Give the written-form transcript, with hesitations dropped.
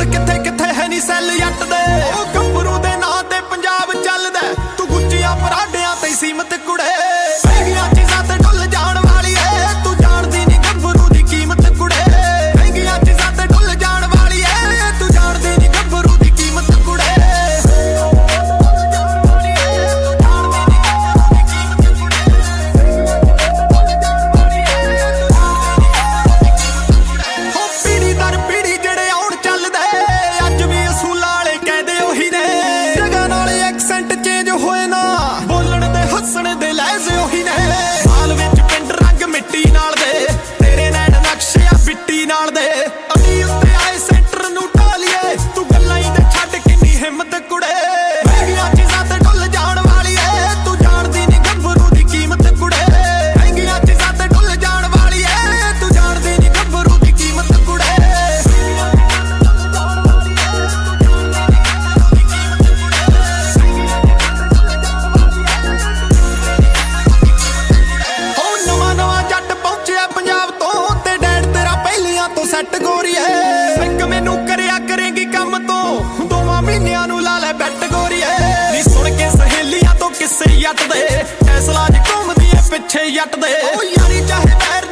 किथे किथे है नी सैल जट दे गब्बरू दे नां ते पंजाब चलदा तू गुच्चियां पराडियां ते सीमत कुड़े महंगियां चीज़ां ते डुल जाण वाली है तू जानदी नी गब्बरू दी कीमत कुड़े महंगियां चीज़ां ते डुल जाण वाली है तू जानदी नी गब्बरू दी कीमत कुड़े नाल दे अभी उत्ते आए सेंटर नू ढालिए तू गल्लां ही ते छड्ड किन्नी हिम्मत कुड़े महंगियां चीज़ां ते डुल जाण वाली है तू जानदी नी गब्बरू दी कीमत कुड़े महंगियां चीज़ां ते डुल जाण वाली है तू जानदी नी गब्बरू दी कीमत कुड़े हो नवां नवां जट पहुंचिया पंजाब तो ते डैड तेरा तो सैट गोरीए एक मैनू करया करेंगी कम तो 2 महीनियां नू ला ले बैट गोरीए नी सुन के सहेलियां तो किस्से जट दे फैसला ज घूमदी है पिछे जट दे ओ यारी चाहे